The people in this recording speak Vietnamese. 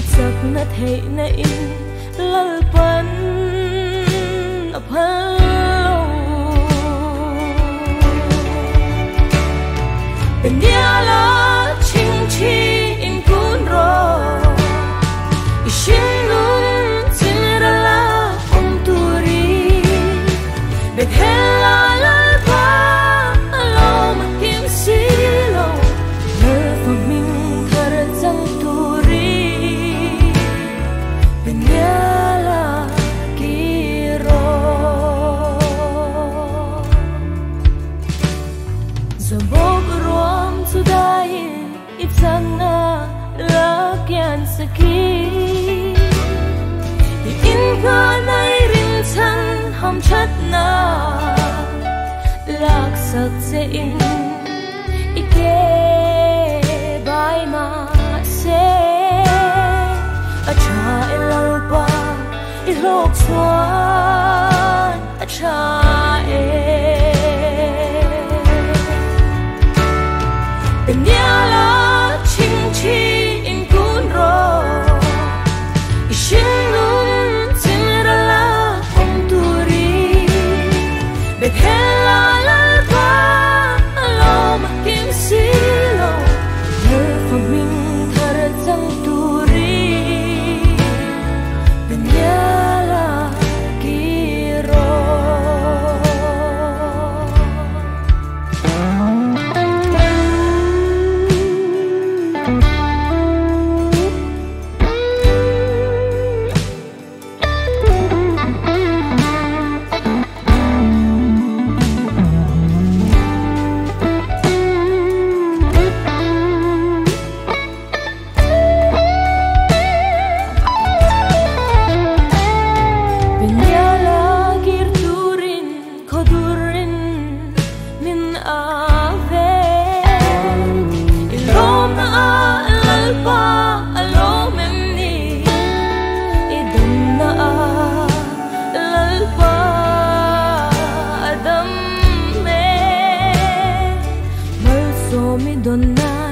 giấc na thấy na in lal pan apalo bên nhà la chinh chi in cuốn ro ishin nun tin ra la om turi bên hela lal pa alo ma kim silo nơ phong minh thar zang turi bên nhà la kiro zabog rom sudai itsana lakyan saki in ka nai rin chan ham chat na lak sak se in ike bai ma se acha elalpa ilok swan acha bên nhà la chinh chi in cuốn ro ishin nun tin ra la om turi bên hela lal pa alo ma kim silo nơ phong minh thar zang turi bên nhà la kiro mi donna